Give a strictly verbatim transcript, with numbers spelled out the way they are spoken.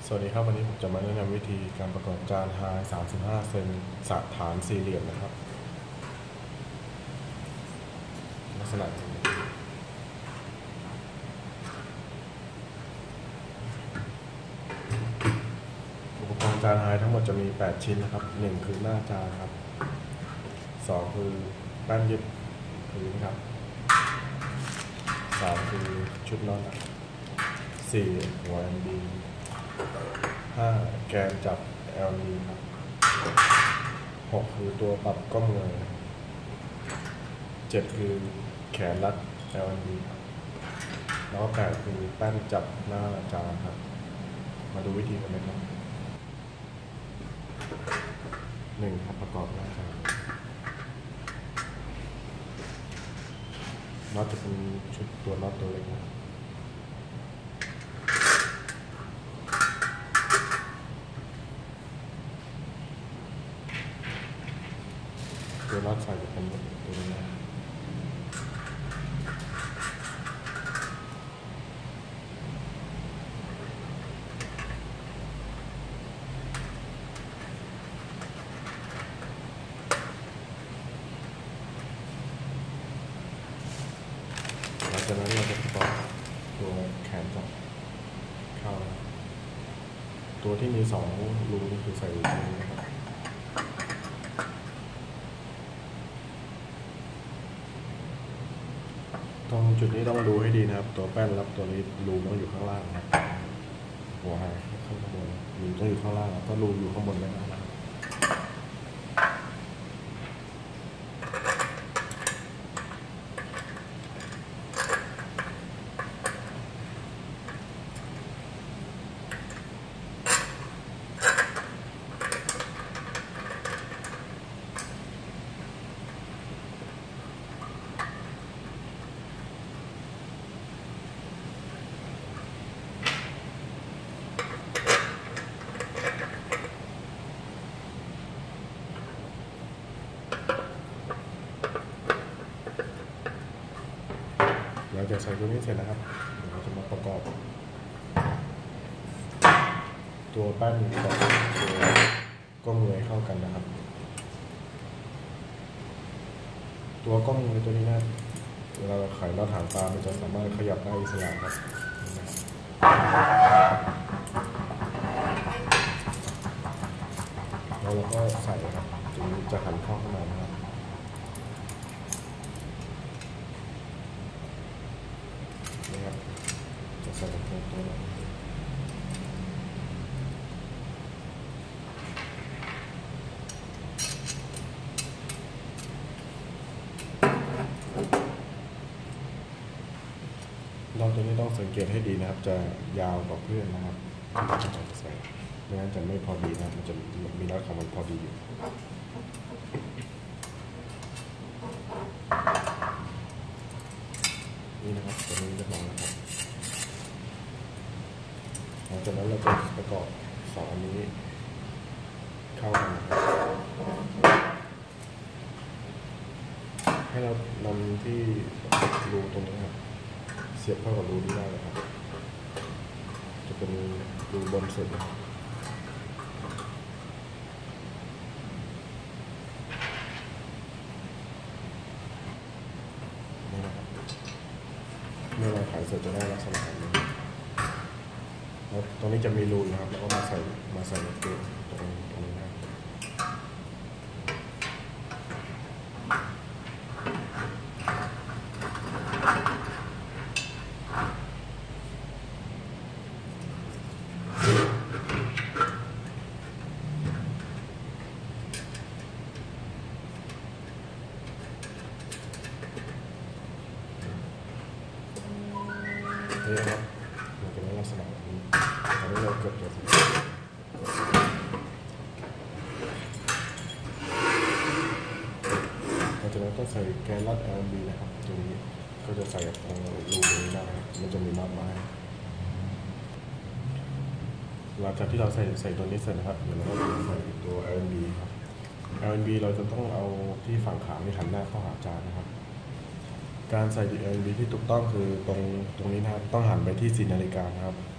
สวัสดีครับวันนี้ผมจะมาแนะนำวิธีการประกอบจานไฮสามสิบห้าเซนสฐานสี่เหลี่ยมนะครับลักษณะอุปกรณ์จานไฮทั้งหมดจะมีแปดชิ้นนะครับหนึ่งคือหน้าจานครับสองคือแป้นยึดพื้นครับสามคือชุดน็อตสี่หัว แอล อี ดี ห้าแกนจับ แอล อี ดี ครับหกคือตัวปรับก้มเงยเจ็ดคือแขนรัด แอล อี ดี ครับแล้วก็แปดคือแป้นจับหน้าจานครับมาดูวิธีกันเลยครับหนึ่งครับประกอบหน้าจานน็อตจะเป็นชุดตัวน็อตตัวเล็กนะตัวน็อตใส่จะเป็นตัวนี้นะหลังจากนั้นเราจะประกอบตัวแขนจับเข้าตัวที่มีสองรูนี่คือใส่ตรงนี้นะครับตรงจุดนี้ต้องดูให้ดีนะครับตัวแป้นรับตัวนี้รูต้องอยู่ข้างล่างนะครับหัวไฮข้างบนรูต้องอยู่ข้างล่างถ้ารูอยู่ข้างบนไม่ได้นะครับเราจะใส่ตัวนี้เสร็จนะครับเดี๋ยวเราจะมาประกอบตัวแป้นกับตัวก้มเงยเข้ากันนะครับตัวก้มเงยตัวนี้นะเวลาเราไขน็อตหางปลามันจะสามารถขยับได้อิสระครับแล้วเราก็ใส่ครับตัวนี้จะหันเข้าข้างในนะครับนี่ครับจะใส่ตัวตัวนี้เราตัวนี้ต้องสังเกตให้ดีนะครับจะยาวกว่าเพื่อนนะครับจะใส่ไม่งั้นจะไม่พอดีนะมันจะมีน็อตของมันพอดีอยู่นี่นะครับตัวนี้จะมองนะครับหลังจากนั้นเราจะประกอบสองอันนี้เข้ากันนะครับให้เรานำที่รูตรงนี้ครับเสียบเข้ากับรูนี้ได้เลยครับจะเป็นรูบนสุดนะครับนี่นะครับเมื่อเราไขเสร็จจะได้ลักษณะแบบนี้แล้วตรงนี้จะมีรูนะครับแล้วก็มาใส่มาใส่ในตัวตรงตรงนี้นะนี่นะครับมันเป็นลักษณะแบบนี้ตอนนี้เราเกือบจะเสร็จหลังจากนั้นต้องใส่แกนรัด แอล อี ดี นะครับตัวนี้ก็จะใส่ตรงรูนี้ได้มันจะมีน็อตไม้หลังจากที่เราใส่ใส่ตัวนี้เสร็จนะครับเดี๋ยวเราก็จะใส่ตัว แอล อี ดี ครับ แอล อี ดี เราจะต้องเอาที่ฝั่งขาที่หันหน้าเข้าหาจานนะครับ การใส่ แอล อี ดี ที่ถูกต้องคือตรงตรงนี้นะครับต้องหันไปที่สี่นาฬิกานะครับ